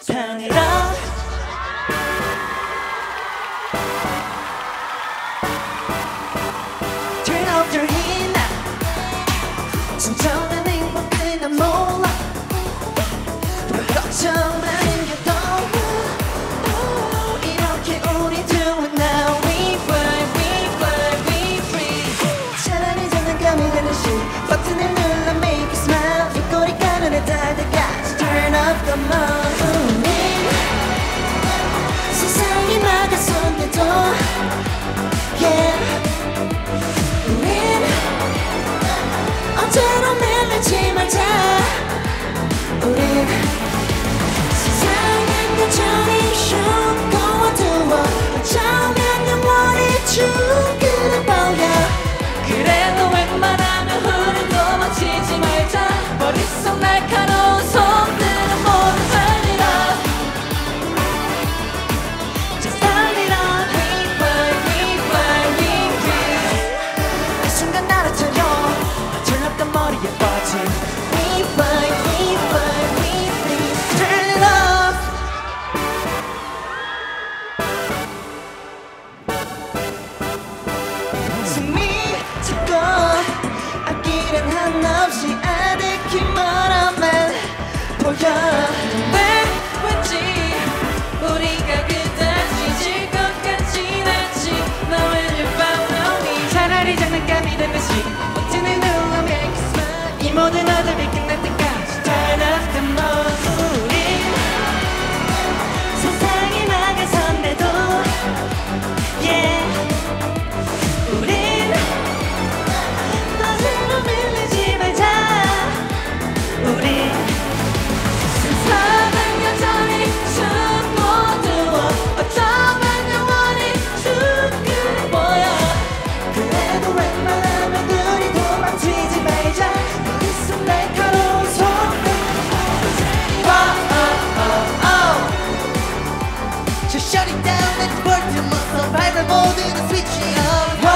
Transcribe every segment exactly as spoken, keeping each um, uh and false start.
Turn it up. Turn up your heat. 진정한 행복은 난 몰라. 별 걱정 많은 게 떠올라. 이렇게 우리 do it now. We fly, we fly, we free. 차라리 장난감이 되듯이 버튼을 눌러 make you smile. 이 꼬리가루에 닿을 때까지 turn up the moon. 세상이 막아섰는데도 yeah. 우린 어제로 밀리지 말자. 우린 세상은 여전히 쉽고 어두워. 어쩌면 영원히 죽을 거야. 그래도 웬만하면 흐르고 멈추지 말자. 머릿속 날카로운 손들은 모두 turn it up. Just turn it up. We fly, we fly, we free. 이 순간 나를 틀려. Turn up the 머리에 버튼. We fly, we fly, we free. Turn it up. 숨이 차고 앞길은 한없이 아득히 멀어만 보여. 왜 왠지 우리가 그다지 즐겁진 않지. 너 when you follow me. 차라리 장난감이 되듯이 버튼을 눌러 make you smile. 이 모든 어둠이 끝날 때까지 turn up the moon. 우린 세상이 막아선데도 yeah. 우린 어제로 밀리지 말자. 우린 세상은 여전히 춥고 어두워. 어쩌면 영원히 죽을 거야. 그래도 웬만하면 우리 도망치지 말자. 머릿속 날카로운 손을 Just shut it down and work to muscle. 밟을 모든 switch on.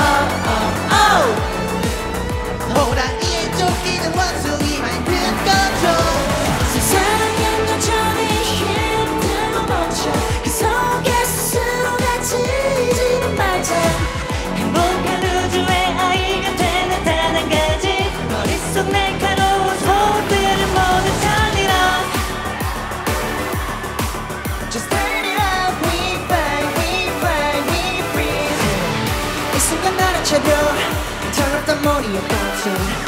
호랑이에 쫓기는 원숭이만 듣거줘. 세상은 여전히 힘들고 멈춰. 그 속에 스스로가 지지는 말자. 행복한 우주의 아이가 되는 단 한 가지. 머릿속 날카로운 소들을 모두 turn it up. Just turn it up. We fly, we fly, we free. 이 순간 나를 차려. Turn up the 머리에 버튼.